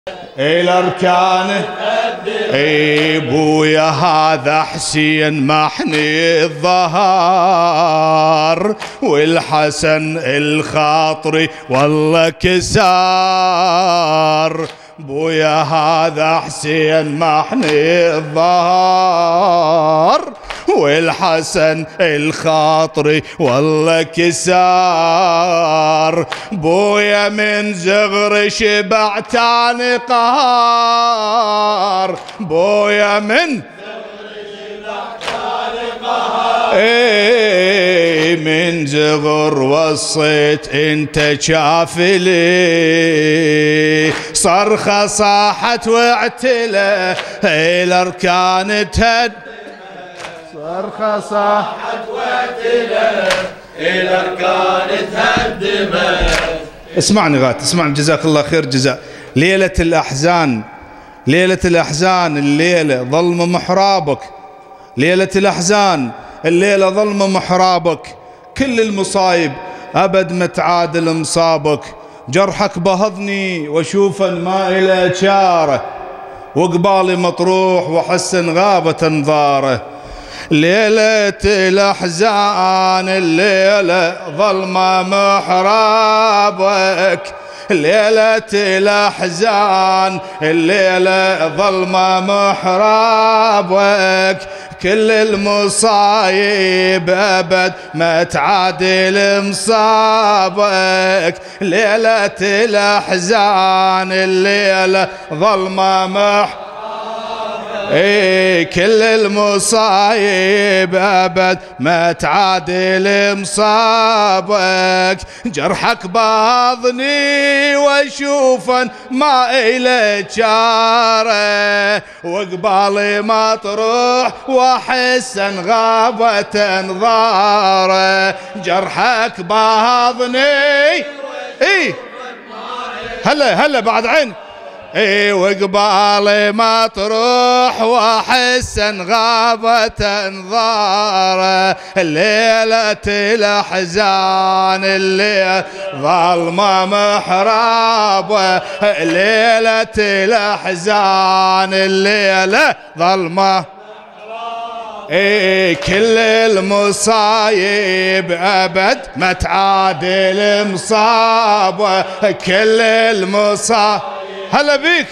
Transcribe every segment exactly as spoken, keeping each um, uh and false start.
الاركان اي بويا هذا حسين محني الظهر والحسن الخاطري والله كسار. بويا هذا حسين محني الظهر والحسن الخاطري والله كسار. بويا من زغر شبع تاني قهار. بويا من ايه من زغر وصيت انت شافلي. صرخة صاحت واعتلى الاركان تهد. صرخة صاحت واعتلى الاركان تهدمت. اسمعني غات اسمعني جزاك الله خير جزاء. ليلة الاحزان ليلة الاحزان الليلة ظلم محرابك. ليلة الأحزان الليلة ظلم محرابك. كل المصايب أبد متعادل مصابك. جرحك بهضني وشوفا ما إلى شاره وقبالي مطروح وحسن غابة انظاره. ليلة الأحزان الليلة ظلمة محرابك. ليلة الأحزان الليلة ظلمة محرابك. كل المصايب أبد ما تعادل مصابك. ليلة الأحزان الليلة ظلمة محرابك. ايه كل المصايب ابد ما تعادل مصابك. جرحك باضني واشوفا ما إلى شاره وقبالي مطروح واحسن غابة انظاره. جرحك باضني ايه هلا هلا بعد عين اي وقبالي مطروح واحسن غابة انظاره. ليلة الاحزان اللي ظلمة محرابه. ليلة الاحزان الليلة ظلمة ايه كل المصايب ابد ما تعادل مصابه. كل المصايب هلا بيك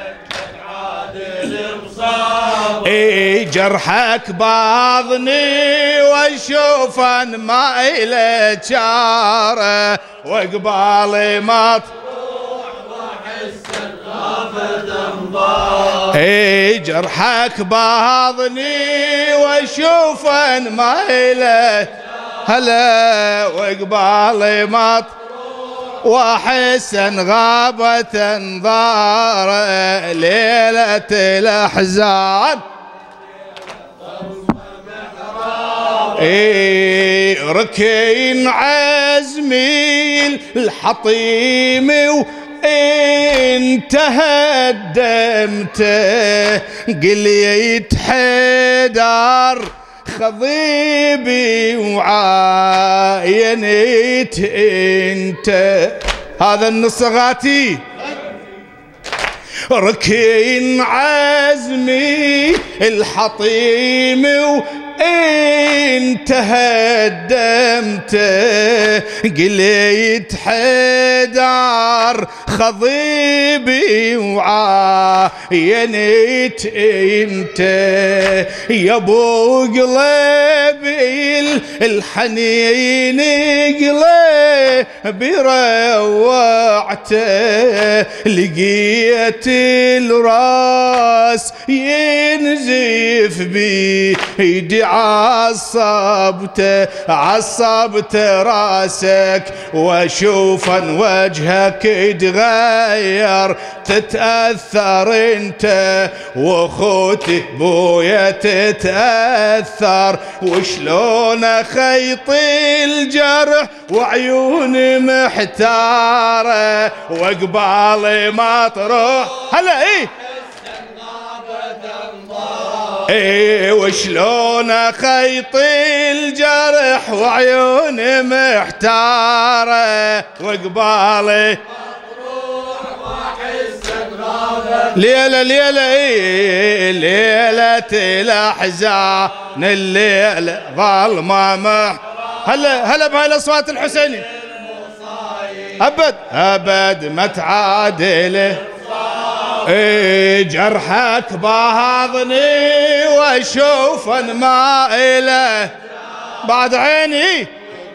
اي جرحك باضني واشوفا ما إلى شاره وقبالي مطروح واحسن غابة انظاره. اي جرحك باضني واشوفا ما إلى هلا وقبالي مطروح واحسن غابة انظاره. ليلة الاحزان اي ركين عزمي الحطيم وانت هدمته. قليت حيدر خضيبي وعاينت انت. هذا النص غاتي ركين عزمي الحطيم وانت هدمته. قليت حيدر خضيبي وعاينت انت. يا ابو قلبي الحنين قلبي روعته. لقيت الراس ينزف بيدي عصبته عصبته راسك واشوفا وجهك يتغير تتأثر انت واخوتي بويا تتأثر. وشلون خيط الجرح وعيوني محتارة وقبالي مطروح هلا ايه ايه وشلون خيط الجرح وعيوني محتارة وقبالي مطروح واحس ليلة ليلة إيه ليلة الأحزان الليلة ظلمة مح هلا هلا بهاي الأصوات الحسيني أبد أبد ما تعادله إيه جرحك باهضني واشوف ما إله بعد عيني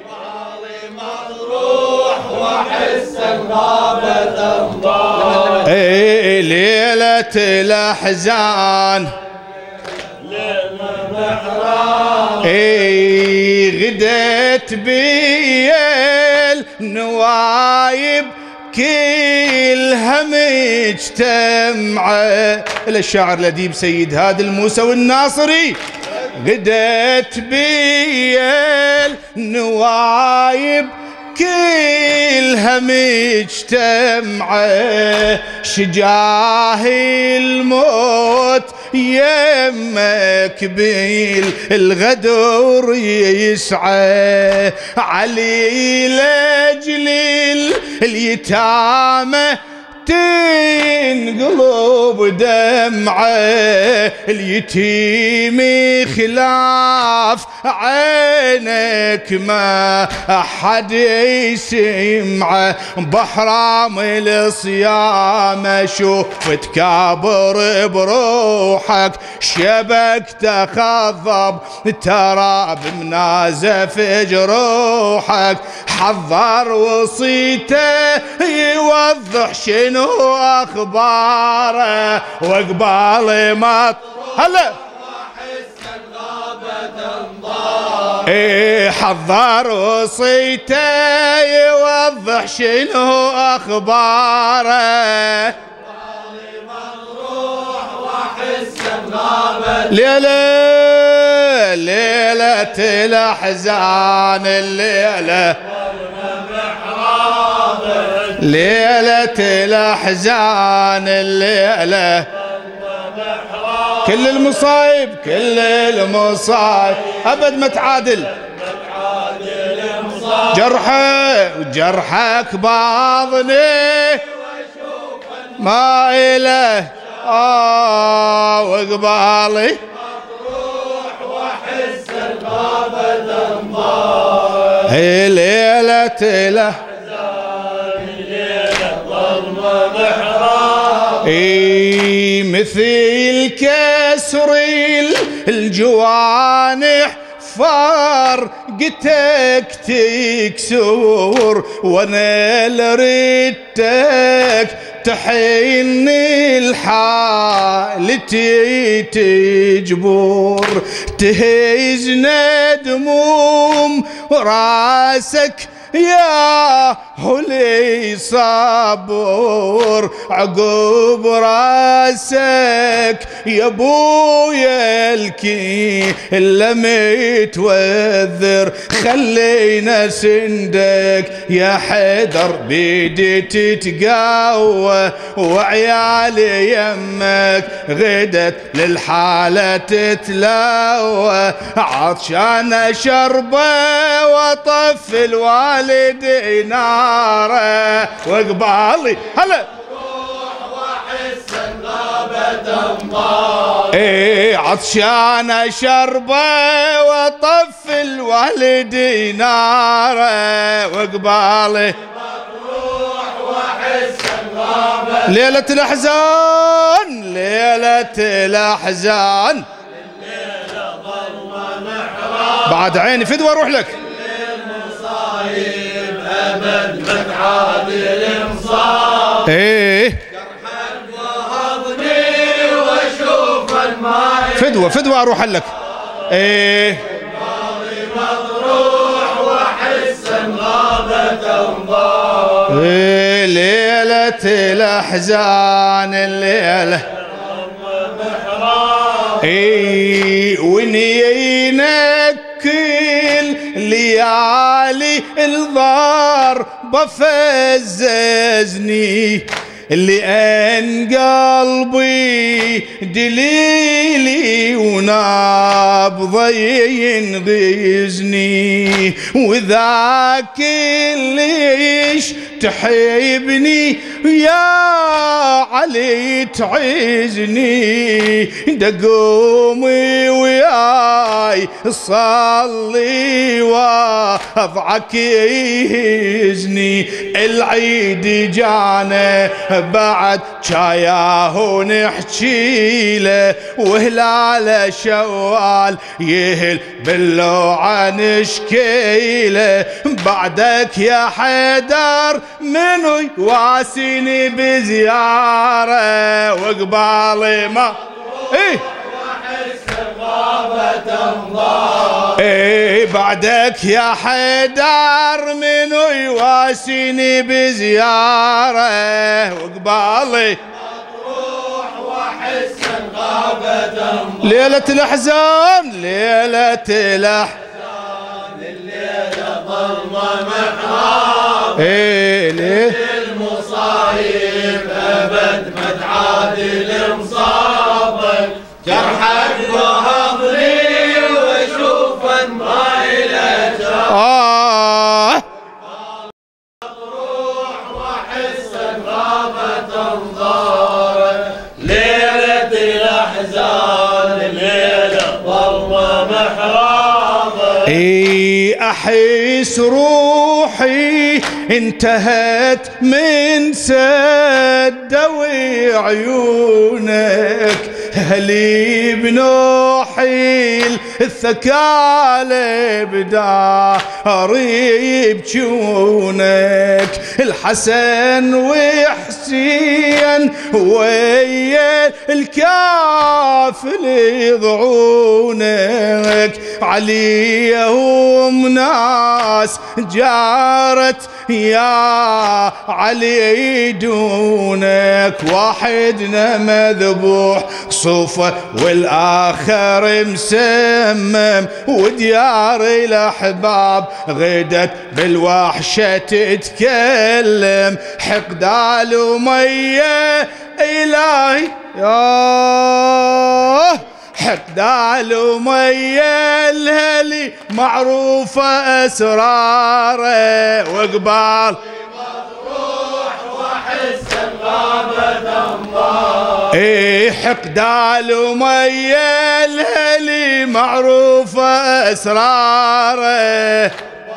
مطروح واحس الغابة الله إيه ليلة الأحزان ليلة محراب إيه غديت بي النوايب كلها مجتمعة إلى الشاعر الأديب سيد هادي الموسوي الناصري غدت بي النوايب كلها مجتمعة شجاه الموت يمك بيل الغدر يسعى علي لجليل اليتامى تنقلب دمعه اليتيم خلاف عينك ما أحد يسمعه بحرام الصيام شوفت كابر بروحك شبك تخضب ترى بمنازف جروحك حضر وصيته يوضح شنو اخباره وقبال ما هلا ايه حضر وصيته يوضح شنو اخباره ليلة ليلة الأحزان الليلة ليلة الأحزان الليلة كل المصايب كل المصايب أبد ما تعادل جرحه وجرحك باضني ما إله آه وقبالي مطروح وأحس الغابة انضاء هي ليلة الأحزان ليلة ظلمة محراب اي مثل كسر الجوانح فارقتك تكسور وانا لردتك تحن الحالتي تجبر تهزنا دموم راسك يا هلي صبور عقوب راسك يا بويا الكي اللي متوذر خلينا سندك يا حيدر بيدي تتقوى وعيالي يمك غدت للحالة تتلوى عطشان شربه وطف الوالد والدي ناره وقبالي هلا روح واحس الغابة انضاء ايه عطشان شربه وطف الوالدي ناره وقبالي روح واحس الغابة ليلة الأحزان ليلة الأحزان الليلة ظلمة محراب بعد عيني فدوى اروح لك أبد ما تعادل انصاف ايه جرحك وهضني واشوف الماي فدوى فدوى اروح لك ايه ماضي مطروح واحس الغابة انضاف ايه ليلة الأحزان الليلة ايه ونينك كل ليالي الضار بفززني اللي ان قلبي دليلي ونابضه ينغزني، وذاك الليش تحبني يا علي تعزني، دقومي وياي صلي وضعك يهزني. العيد جانا بعد شاياه ونحكي له، وهلال شوال يهل باللوعة نشكيله. بعدك يا حيدر منو يواسيني بزيارة، وقبالي ما ايه ايه بعدك يا حيدر منو يواسيني بزيارة، وقبالي مطروح واحس غابة ليلة الأحزان ليلة الأحزان، الليلة ظلمة محراب ايه ليه المصايب أبد ما تعادل مصابك، جرحك بهضلي واشوف ما إله جرح. آه مطروح واحس غابة انظارك، ليلة الأحزان الليلة ظلمة محرابك. اي احس روحي انتهت من سدوي عيونك، هلي بنوحي الثكالة بداري بجونك، الحسن وحسين ويا الكافل يضعونك، عليهم ناس جارت يا علي دونك، واحدنا مذبوح صوفه والآخر مسمم، وديار الأحباب غدت بالوحشة تتكلم، حقدال ومية إلهي ياه حقدال ومية الهلي معروفة أسراره، وقبال مطروح واحس غابة انظار. ايه حقدال ومية الهلي معروفة أسراره،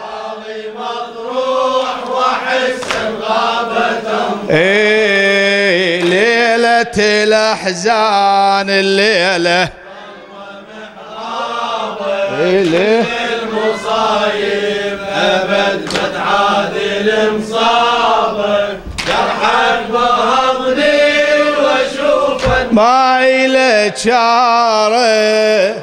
مطروح واحس غابة انظار. ايه ليلة الأحزان الليلة ليه المصايب أبد ما تعادل مصابك، جرحك بهضني واشوف ما إله شاره.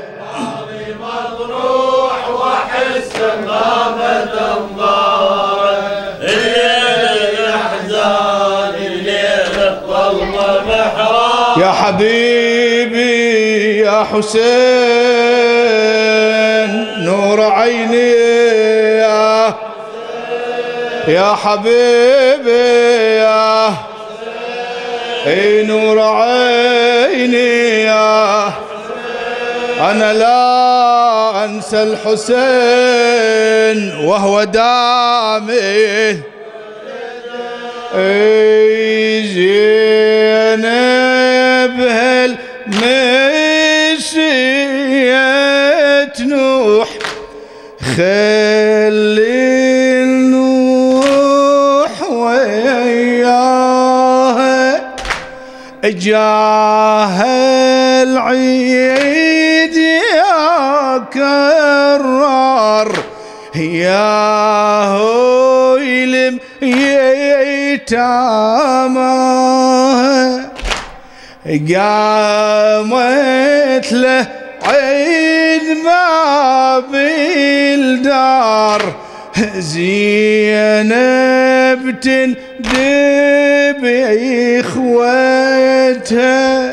مطروح واحس غابة انظارك، الليلة الأحزان الليلة ظلمة محراب. يا حبيبي يا حسين نور عيني يا يا حبيبي يا اي نور عيني يا، انا لا انسى الحسين وهو دامي، اي زينب هالمشيت نوح خلي النوح وياها، جاه العيد يا كرار يا هويلم يتامى، قامت له عيد ما بالدار، زينب تندب اخوتها،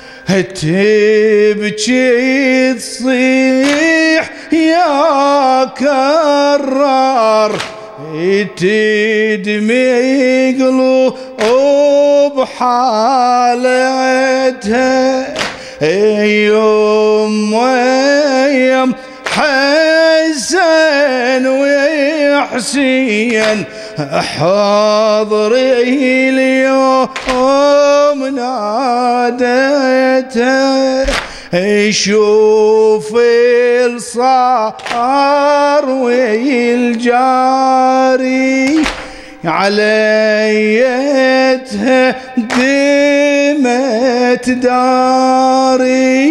تبكي تصيح يا كرار، تدمي قلوب بحالتها يوم ويم حسن وحسين حاضري اليوم نادتها شوف الصار والجاري عليتها دمت داري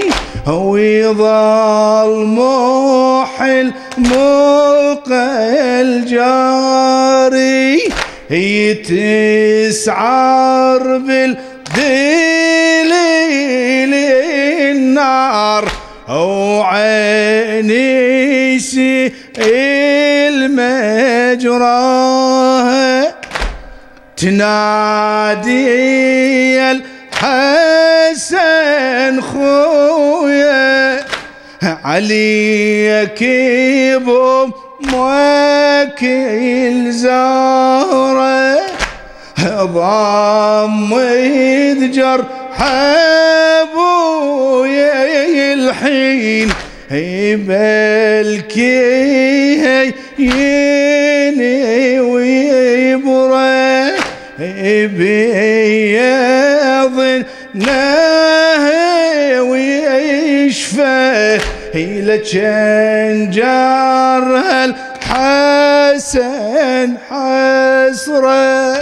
ويظل محل ملقى الجاري يتسعر بالدليل النار وعيني سئل مجراها تنادي الحسن خويا عليك بأمك الزهرة ضمت جرح ابويا الحين بلكي يني ويبره بيض نهي ويشفى لكن جارها الحسن حسره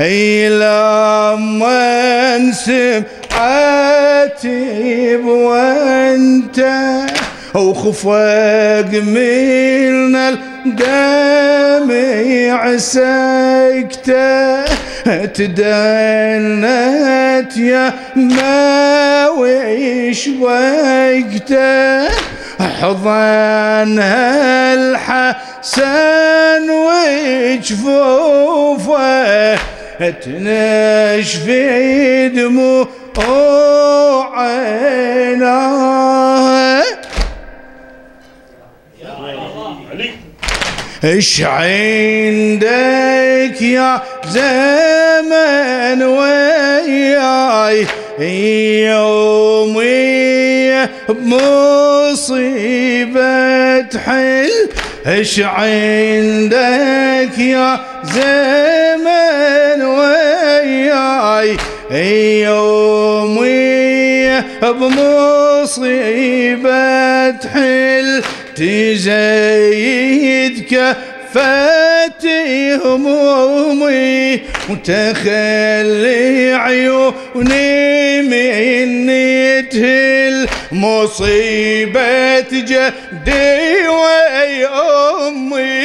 لما انسم عاتب وانت وخفق من الدمع سكته تدنت يا ما ويش وقته حضنها الحسن وجفوفه تنشفي دموع عيناه ايش عندك يا زمن وياي يومي بمصيبة حل ايش عندك يا زمن وياي يومي بمصيبة حل تزيد كفتي همومي وتخلي عيوني مني تهل مصيبة جدي ويا أمي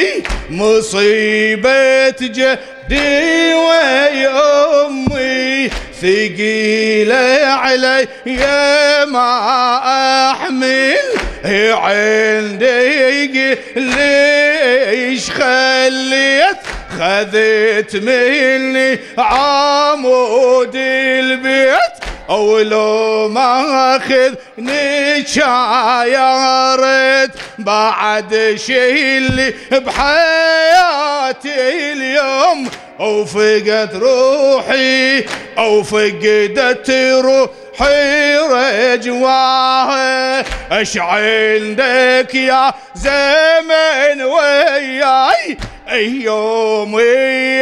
مصيبة جدي ويا أمي ثقيلة علي يا ما أحمل عندي ليش خليت خذت مني عمود البيت او لو ما اخذني شايرت بعد شي اللي بحياتي اليوم او فقدت روحي او فقدت روحي رجواه اش عندك يا زمن وياي يومي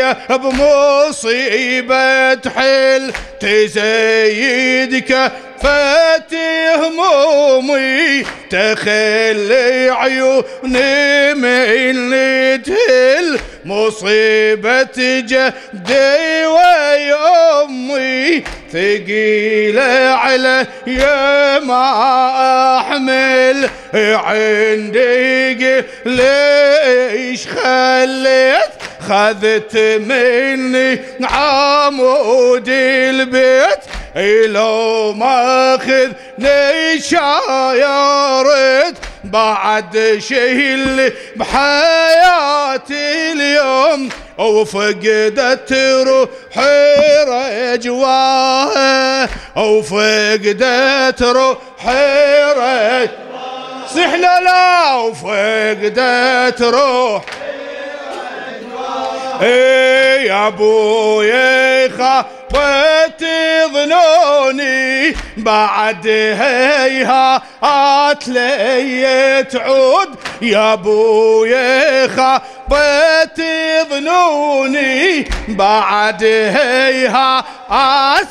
بمصيبة حل تزيد كفتي همومي تخلي عيوني من تهل مصيبة جدي ويا أمي ثقيلة علي ما أحمل عندي ليش خليت خذت مني عمود البيت لو ما اخذني شايرت بعد شي اللي بحياتي اليوم وفقدت روحي رجواه وفقدت روحي رجواه صحنا لا وفقدت روحي ايه يا ابويا وتظنوني بعد هيهات لي تعود يا ابويا خابت ظنوني بعد هيهات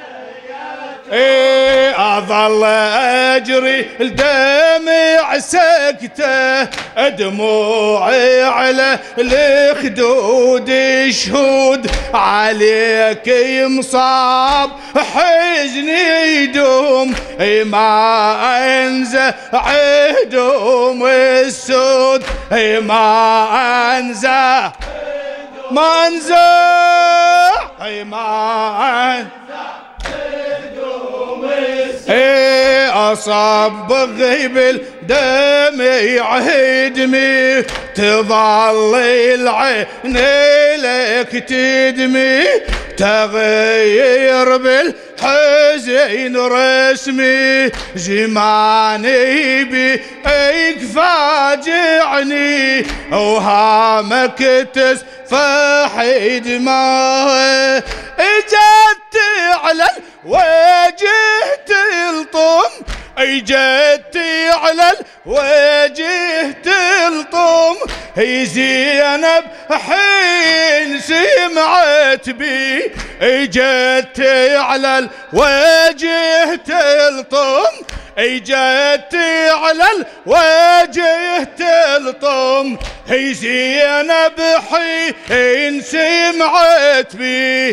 ايه اظل اجري الدمع سكته دموعي على الخدود شهود عليك مصاب حزني يدوم ما انزع دوم السود ما انزع ما انزع ما انزع ايه اصبغ بالدمع هدمي تظل العين لك تدمي تغير بالحزين رسمي جماني بيك فاجعني وهامك تسفح دماغي اجت على الوجه تلطم اجت على الوجه تلطم هي زينب حين سمعت بي اجت على الوجه تلطم اجت على الوجه تلطم هي زينب حين سمعت بي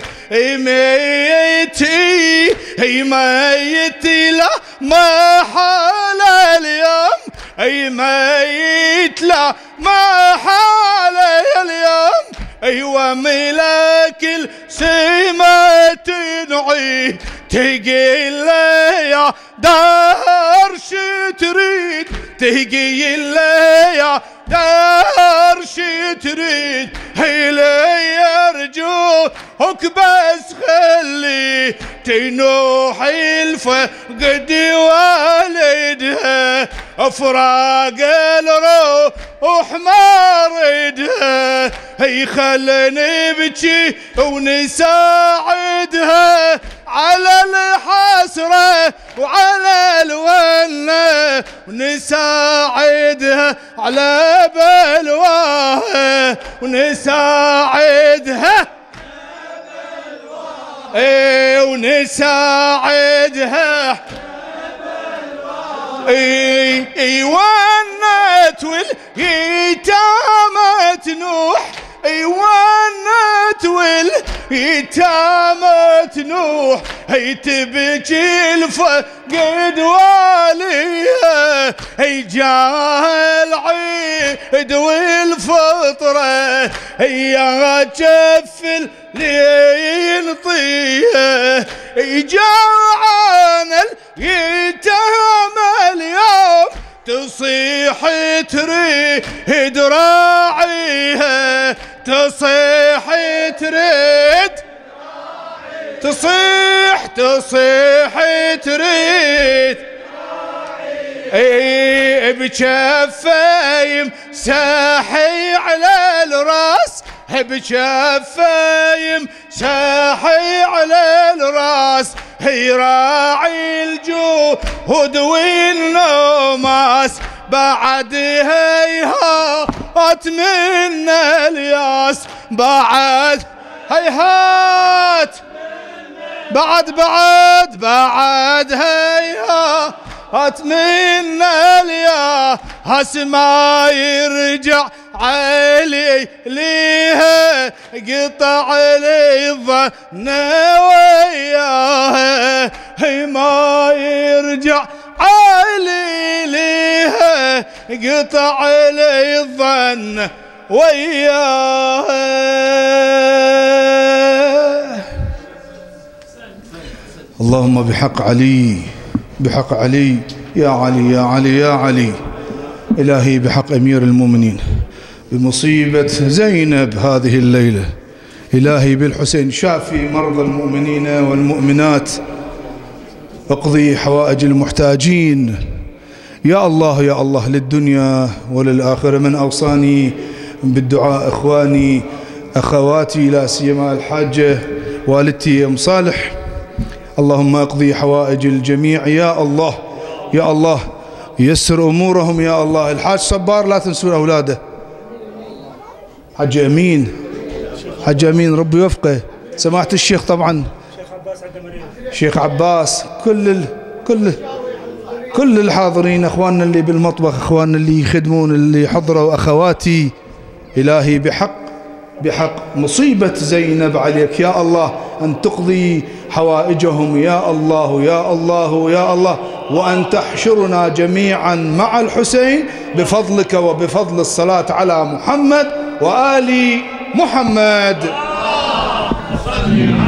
ميتي هي ميتي لا ما حال اليوم اي ميت لا ما حال اليوم ايوه ملاك السما تنعي تقيل يا دار شتريد تقيل يا دار شتريد هيلي يرجوك بس خلي تنوح الفقد والدها افراق الروح ما ردها هي خلني ابكي ونساعدها على الحسرة وعلى الونة ونساعدها على بلواها ونساعدها ايه ونساعدها اي اي ونت واليتامى تنوح اي ونت واليتامى تنوح هي تبكي الفقد واليها هي جاه العيد والفطره هي جف اللي ينطيها هي جاعان اليتامى اليوم تصيح تريد راعيها تصيح تريد تصيح تصيح تريد اي بشفايم ساحي على الراس بشفايم ساحي على الراس هي راعي الجهود والنوماس بعد هيهات من الياس بعد هيهات بعد بعد بعد هيهات من الياس ما يرجع علي ليها قطع لي الظن وياها هي ما يرجع علي ليها قطع لي الظن وياها. اللهم بحق علي بحق علي يا علي يا علي يا علي إلهي بحق أمير المؤمنين بمصيبة زينب هذه الليلة إلهي بالحسين شافي مرضى المؤمنين والمؤمنات اقضي حوائج المحتاجين يا الله يا الله للدنيا وللآخرة. من أوصاني بالدعاء إخواني أخواتي لا سيما الحاجة والدتي أم صالح. اللهم اقضي حوائج الجميع يا الله يا الله، يسر أمورهم يا الله. الحاج صبار لا تنسون أولاده، حاج أمين، حاج أمين ربي يوفقه. سماحة الشيخ طبعا، شيخ عباس، كل ال... كل كل الحاضرين، أخواننا اللي بالمطبخ، أخواننا اللي يخدمون، اللي حضروا، أخواتي. إلهي بحق بحق مصيبة زينب عليك يا الله أن تقضي حوائجهم يا الله يا الله يا الله، وأن تحشرنا جميعا مع الحسين بفضلك وبفضل الصلاة على محمد وآل محمد.